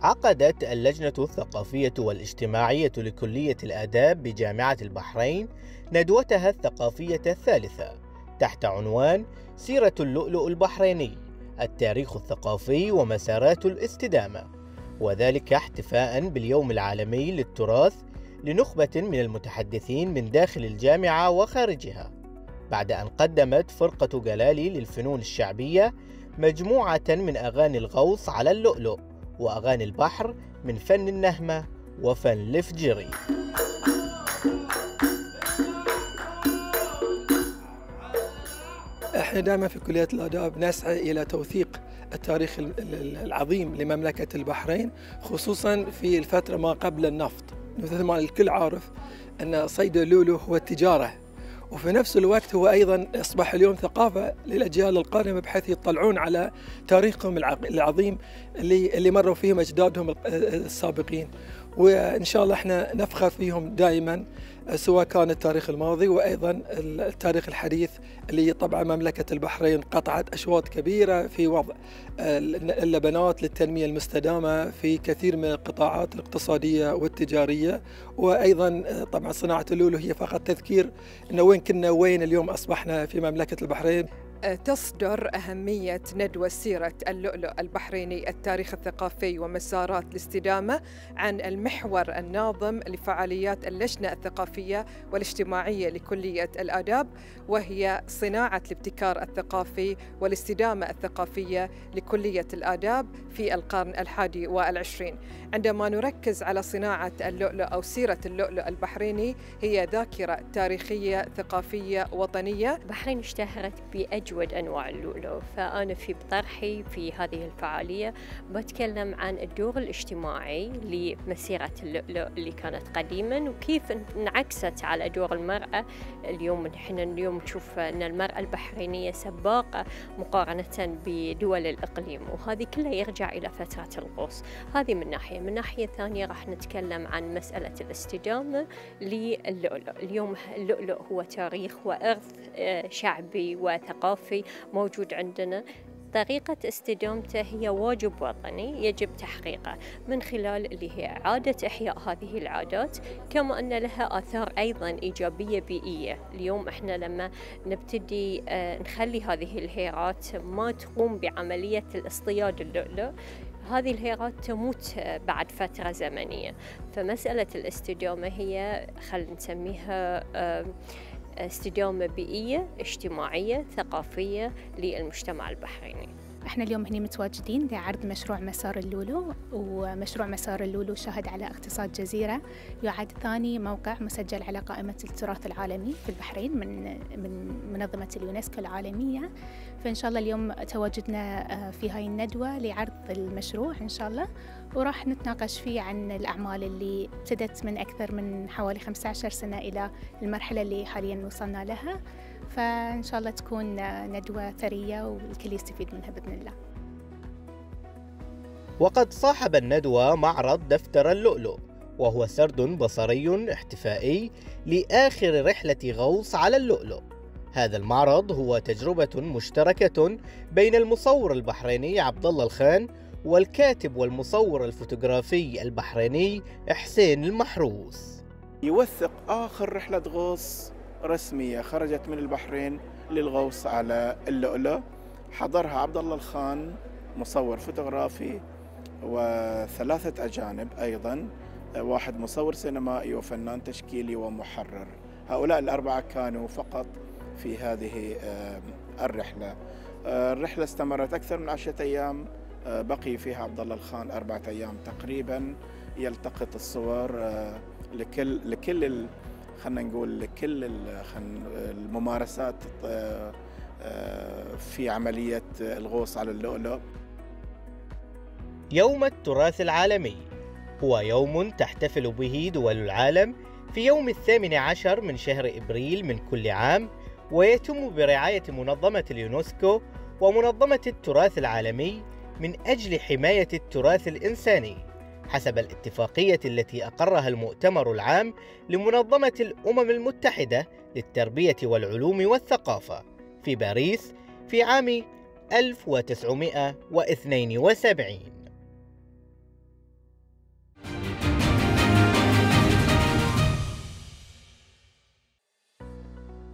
عقدت اللجنة الثقافية والاجتماعية لكلية الآداب بجامعة البحرين ندوتها الثقافية الثالثة تحت عنوان سيرة اللؤلؤ البحريني، التاريخ الثقافي ومسارات الاستدامة، وذلك احتفاء باليوم العالمي للتراث لنخبة من المتحدثين من داخل الجامعة وخارجها، بعد أن قدمت فرقة جلالي للفنون الشعبية مجموعة من أغاني الغوص على اللؤلؤ وأغاني البحر من فن النهمة وفن الفجري. احنا دائما في كلية الآداب نسعى إلى توثيق التاريخ العظيم لمملكة البحرين، خصوصا في الفترة ما قبل النفط. مثل ما الكل عارف أن صيد اللؤلؤ هو التجارة، وفي نفس الوقت هو أيضا أصبح اليوم ثقافة للأجيال القادمة، بحيث يطلعون على تاريخهم العظيم اللي مروا فيهم أجدادهم السابقين. وإن شاء الله احنا نفخر فيهم دائما، سواء كان التاريخ الماضي وأيضا التاريخ الحديث، اللي طبعا مملكة البحرين قطعت أشواط كبيرة في وضع اللبنات للتنمية المستدامة في كثير من القطاعات الاقتصادية والتجارية. وأيضا طبعا صناعة اللؤلؤ هي فقط تذكير أنه وين كنا وين اليوم أصبحنا في مملكة البحرين. تصدر أهمية ندوة سيرة اللؤلؤ البحريني، التاريخ الثقافي ومسارات الاستدامة عن المحور الناظم لفعاليات اللجنة الثقافية والاجتماعية لكلية الآداب، وهي صناعة الابتكار الثقافي والاستدامة الثقافية لكلية الآداب في القرن الحادي والعشرين. عندما نركز على صناعة اللؤلؤ أو سيرة اللؤلؤ البحريني، هي ذاكرة تاريخية ثقافية وطنية. البحرين اشتهرت بأجود أنواع اللؤلؤ، فأنا في طرحي في هذه الفعالية بتكلم عن الدور الاجتماعي لمسيرة اللؤلؤ اللي كانت قديما، وكيف انعكست على دور المرأة اليوم. احنا اليوم نشوف أن المرأة البحرينية سباقة مقارنة بدول الإقليم، وهذه كلها يرجع إلى فترة الغوص. هذه من ناحية. من ناحية ثانية راح نتكلم عن مسألة الاستدامة للؤلؤ. اليوم اللؤلؤ هو تاريخ وإرث شعبي وثقافي موجود عندنا. طريقة استدامته هي واجب وطني يجب تحقيقه من خلال اللي هي إعادة إحياء هذه العادات، كما أن لها آثار أيضا إيجابية بيئية. اليوم إحنا لما نبتدي نخلي هذه الهيرات ما تقوم بعملية الاصطياد اللؤلؤ، هذه الهيرات تموت بعد فترة زمنية. فمسألة الاستدامة هي خلينا نسميها استدامة بيئية اجتماعية ثقافية للمجتمع البحريني. احنا اليوم هنا متواجدين لعرض مشروع مسار اللؤلؤ، ومشروع مسار اللؤلؤ شاهد على اقتصاد جزيرة، يعد ثاني موقع مسجل على قائمة التراث العالمي في البحرين من منظمة اليونسكو العالمية. فإن شاء الله اليوم تواجدنا في هاي الندوة لعرض المشروع إن شاء الله، وراح نتناقش فيه عن الأعمال اللي ابتدت من أكثر من حوالي 15 سنة إلى المرحلة اللي حاليا وصلنا لها. فإن شاء الله تكون ندوة ثرية والكل يستفيد منها بإذن الله. وقد صاحب الندوة معرض دفتر اللؤلؤ، وهو سرد بصري احتفائي لآخر رحلة غوص على اللؤلؤ. هذا المعرض هو تجربة مشتركة بين المصور البحريني عبد الله الخان والكاتب والمصور الفوتوغرافي البحريني حسين المحروس. يوثق آخر رحلة غوص رسمية خرجت من البحرين للغوص على اللؤلؤ، حضرها عبد الله الخان مصور فوتوغرافي وثلاثة أجانب أيضا، واحد مصور سينمائي وفنان تشكيلي ومحرر. هؤلاء الأربعة كانوا فقط في هذه الرحلة. الرحلة استمرت أكثر من 10 أيام، بقي فيها عبد الله الخان 4 أيام تقريبا يلتقط الصور لكل خلينا نقول لكل الممارسات في عملية الغوص على اللؤلؤ. يوم التراث العالمي هو يوم تحتفل به دول العالم في يوم 18 من شهر إبريل من كل عام، ويتم برعاية منظمة اليونسكو ومنظمة التراث العالمي من أجل حماية التراث الإنساني حسب الاتفاقية التي أقرها المؤتمر العام لمنظمة الأمم المتحدة للتربية والعلوم والثقافة في باريس في عام 1972.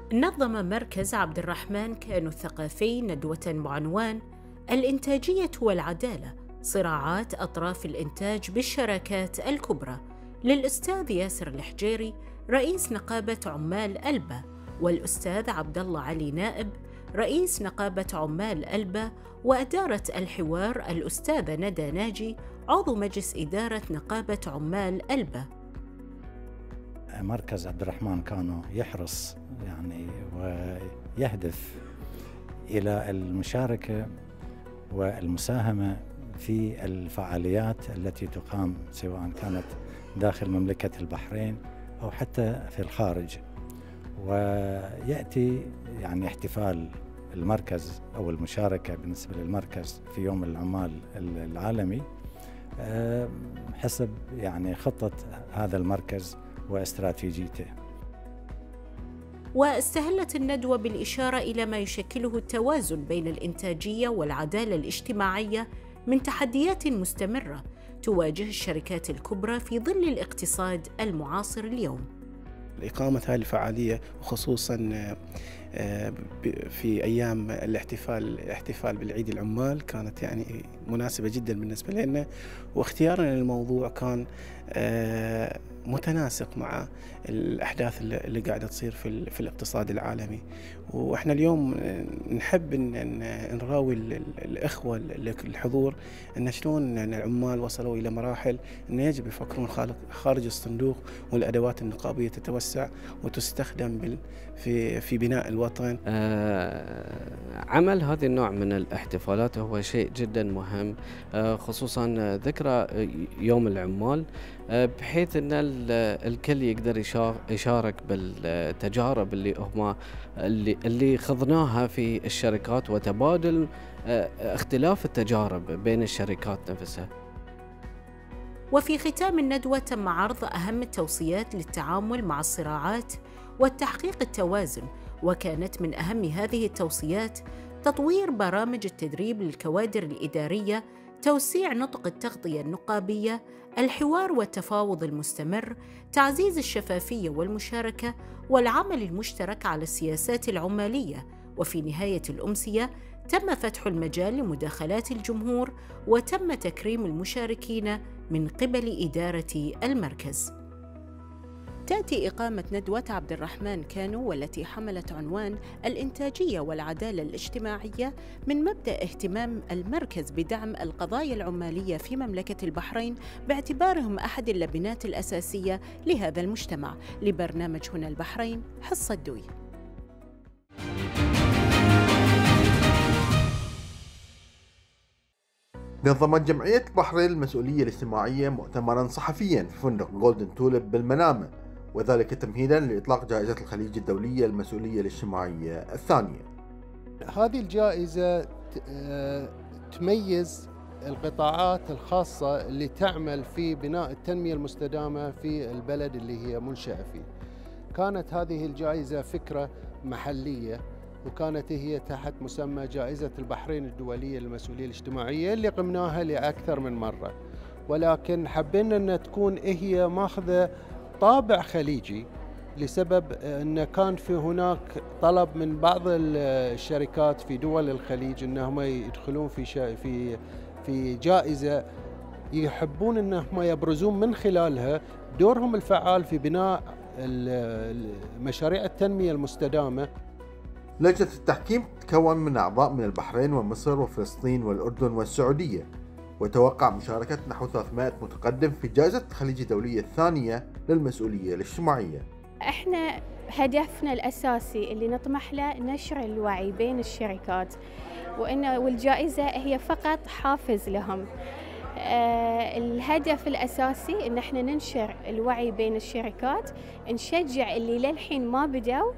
نظم مركز عبد الرحمن كانو الثقافي ندوة بعنوان الإنتاجية والعدالة، صراعات أطراف الإنتاج بالشراكات الكبرى، للأستاذ ياسر الحجيري رئيس نقابة عمال ألبا، والأستاذ عبد الله علي نائب رئيس نقابة عمال ألبا، وأدارت الحوار الأستاذة ندى ناجي عضو مجلس إدارة نقابة عمال ألبا. مركز عبد الرحمن كان يحرص ويهدف إلى المشاركة والمساهمة في الفعاليات التي تقام سواء كانت داخل مملكة البحرين أو حتى في الخارج. ويأتي احتفال المركز أو المشاركة بالنسبة للمركز في يوم العمال العالمي حسب خطة هذا المركز واستراتيجيته. واستهلت الندوة بالإشارة إلى ما يشكله التوازن بين الإنتاجية والعدالة الاجتماعية من تحديات مستمرة تواجه الشركات الكبرى في ظل الاقتصاد المعاصر اليوم. إقامة هذه الفعالية وخصوصاً في أيام الاحتفال بالعيد العمال كانت مناسبة جداً بالنسبة لنا، واختيارنا للموضوع كان متناسق مع الأحداث اللي قاعدة تصير في الاقتصاد العالمي. وإحنا اليوم نحب أن نراوي الإخوة الحضور أن شلون العمال وصلوا إلى مراحل أن يجب يفكرون خارج الصندوق، والأدوات النقابية تتوسع وتستخدم في بناء الوطن. عمل هذا النوع من الاحتفالات هو شيء جدا مهم، خصوصا ذكرى يوم العمال، بحيث ان الكل يقدر يشارك بالتجارب اللي خضناها في الشركات، وتبادل اختلاف التجارب بين الشركات نفسها. وفي ختام الندوة تم عرض أهم التوصيات للتعامل مع الصراعات وتحقيق التوازن، وكانت من أهم هذه التوصيات تطوير برامج التدريب للكوادر الإدارية، توسيع نطق التغطية النقابية، الحوار والتفاوض المستمر، تعزيز الشفافية والمشاركة، والعمل المشترك على السياسات العمالية. وفي نهاية الأمسية تم فتح المجال لمداخلات الجمهور، وتم تكريم المشاركين من قبل إدارة المركز. تأتي إقامة ندوة عبد الرحمن كانو والتي حملت عنوان الإنتاجية والعدالة الاجتماعية من مبدأ اهتمام المركز بدعم القضايا العمالية في مملكة البحرين باعتبارهم أحد اللبنات الأساسية لهذا المجتمع. لبرنامج هنا البحرين، حصة دوي. نظمت جمعية البحرين المسؤولية الاجتماعية مؤتمرا صحفيا في فندق جولدن توليب بالمنامة، وذلك تمهيدا لإطلاق جائزة الخليج الدولية للمسؤولية الاجتماعية الثانية. هذه الجائزة تميز القطاعات الخاصة اللي تعمل في بناء التنمية المستدامة في البلد اللي هي منشأة فيه. كانت هذه الجائزة فكرة محلية، وكانت هي تحت مسمى جائزة البحرين الدولية للمسؤولية الاجتماعية اللي قمناها لأكثر من مرة، ولكن حبينا أن تكون هي ماخذة طابع خليجي لسبب أن كان في هناك طلب من بعض الشركات في دول الخليج أنهم يدخلون في جائزة يحبون أنهم يبرزون من خلالها دورهم الفعال في بناء مشاريع التنمية المستدامة. لجنة التحكيم تتكون من أعضاء من البحرين ومصر وفلسطين والأردن والسعودية، وتوقع مشاركة نحو 300 متقدم في جائزة الخليج الدولية الثانية للمسؤولية الاجتماعية. احنا هدفنا الأساسي اللي نطمح له نشر الوعي بين الشركات، والجائزة هي فقط حافز لهم. الهدف الأساسي إن احنا ننشر الوعي بين الشركات، نشجع اللي للحين ما بدأوا،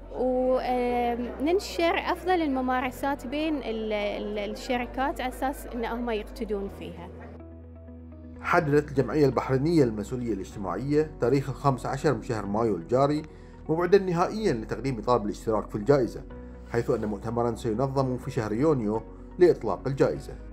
وننشر أفضل الممارسات بين الشركات على أساس إنهم يقتدون فيها. حددت الجمعية البحرينية للمسؤولية الاجتماعية تاريخ 15 من شهر مايو الجاري موعدا نهائيا لتقديم طلب الاشتراك في الجائزة، حيث أن مؤتمرا سينظم في شهر يونيو لإطلاق الجائزة.